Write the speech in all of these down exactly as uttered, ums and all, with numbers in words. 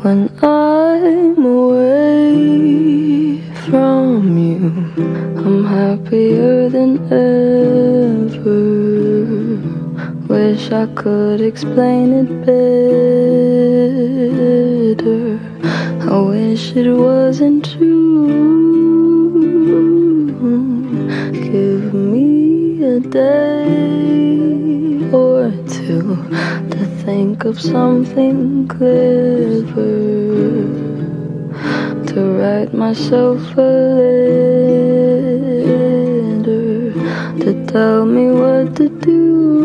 when I'm away from you. I'm happier than ever. Wish I could explain it better. I wish it wasn't true. Give me a day or two to think of something clever, to write myself a letter, to tell me what to do.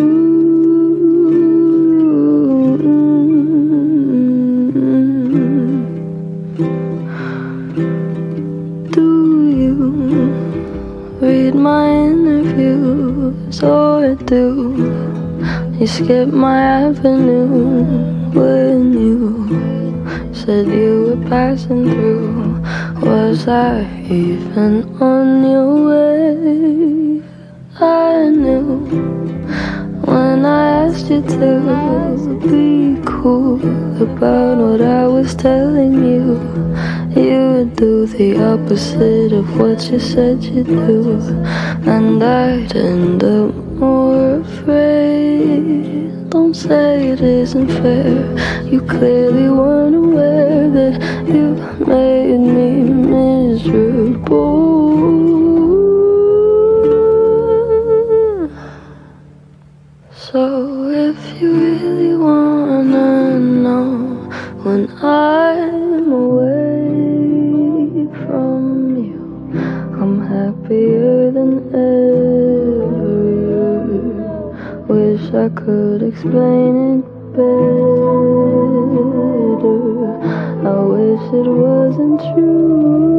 Read my interviews, or do you skip my avenue when you said you were passing through? Was I even on your way? I knew when I asked you to be cool about what I was telling you. You would do the opposite of what you said you'd do, and I'd end up more afraid. Don't say it isn't fair. You clearly weren't aware that you made me miserable. So if you really wanna know when I'm away from you, I'm happier than ever. Wish I could explain it better. I wish it wasn't true.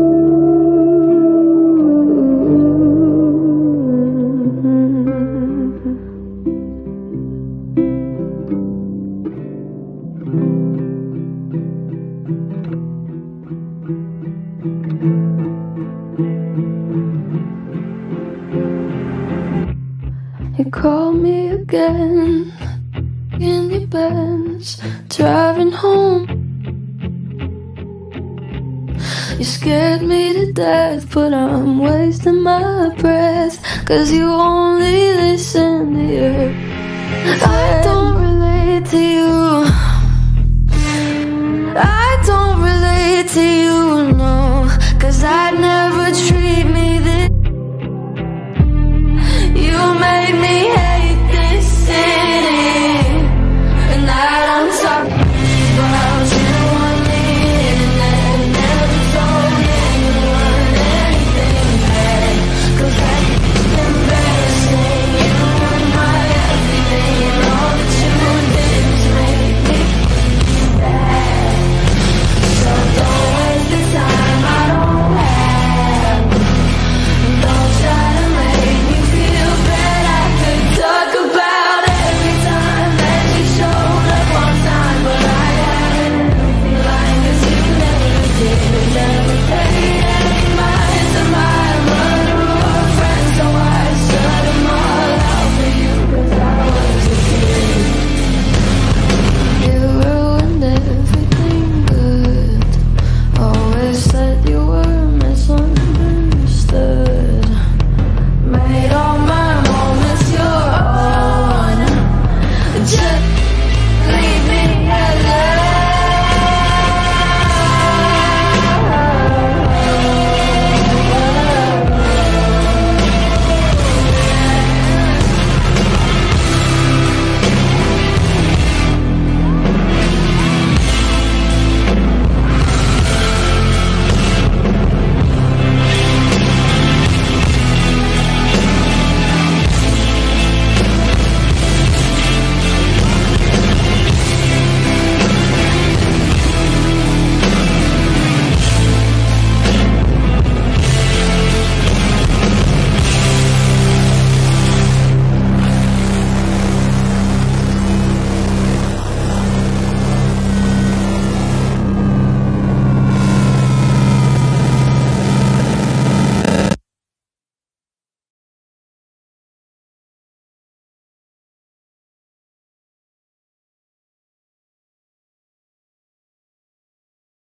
You called me again in your Benz, driving home. You scared me to death, but I'm wasting my breath, 'cause you only listen to your